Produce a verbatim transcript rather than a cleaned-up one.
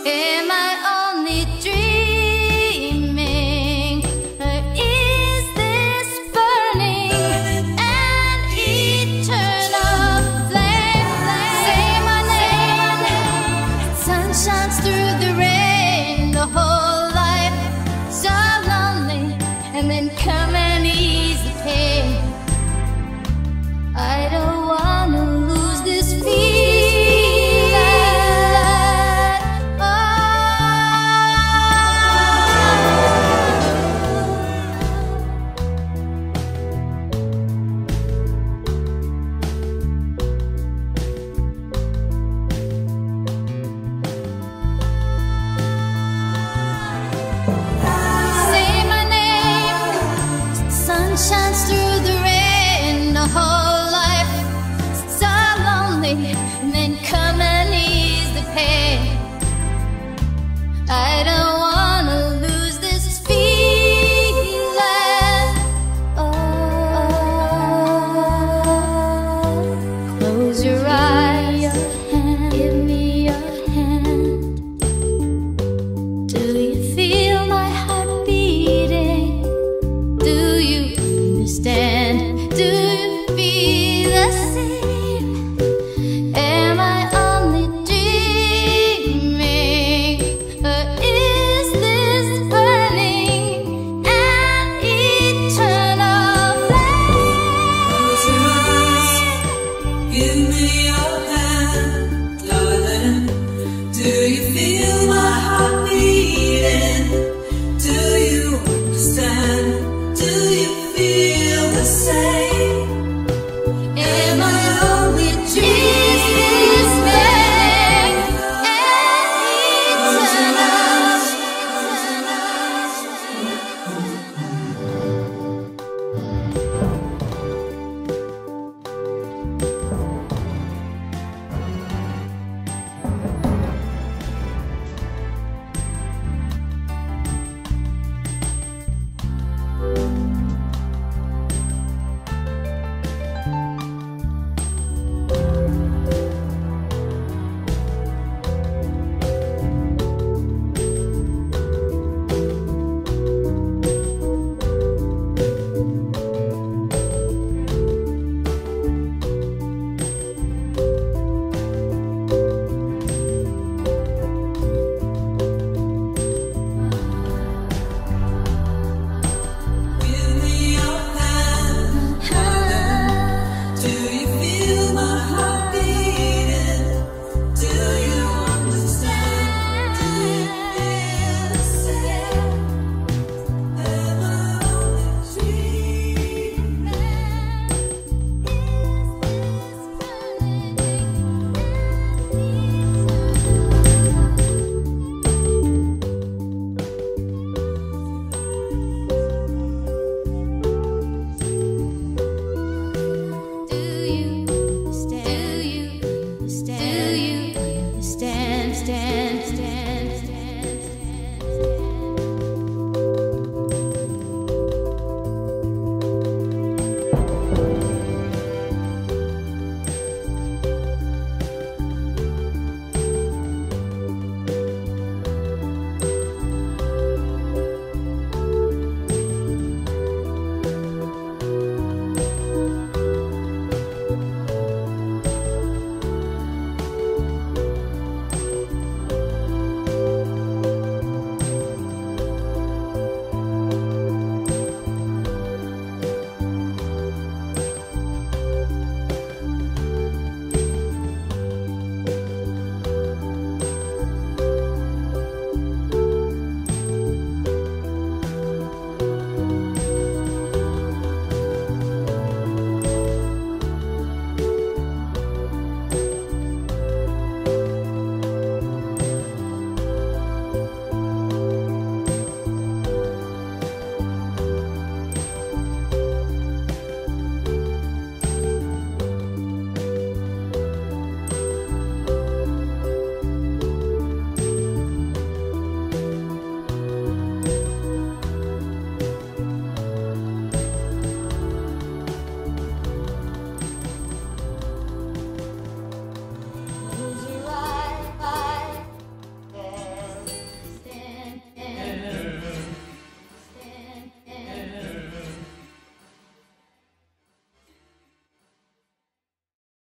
Am I only dreaming, or is this burning an eternal flame? Say my name, sun shines through the rain, the whole life so lonely, and then come and ease the pain. I don't wanna lose this feeling. Shines through the rain, the whole life so lonely, and then come and ease the pain. I don't wanna lose this feeling. Oh, close your eyes, give me your hand. Do you feel my heart beating? Do you understand? Do you feel the same? Am I only dreaming, or is this burning an eternal flame? Close your eyes, give me your hand, darling. Do you feel my heart beating? Do you understand? Do you feel the same? Am I only dreaming, burning an eternal? Give me your hand, darling. Do you feel my heart beating? Do you understand? Do you feel the same? Am I only dreaming? Do you stand? Do you stand? Do you stand? Stand, stand, stand.